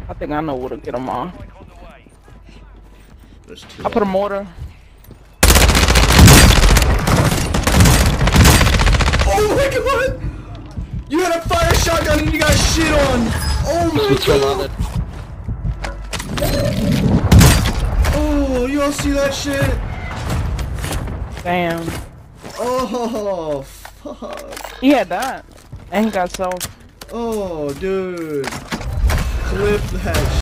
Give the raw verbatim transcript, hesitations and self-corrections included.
I think I know where to get them on. There's two. I put a mortar. Oh my god! You had a fire shotgun and you got shit on! Oh my god! Oh, you all see that shit? Damn. Oh, fuck. He had that. And he got self. Oh, dude. Clip that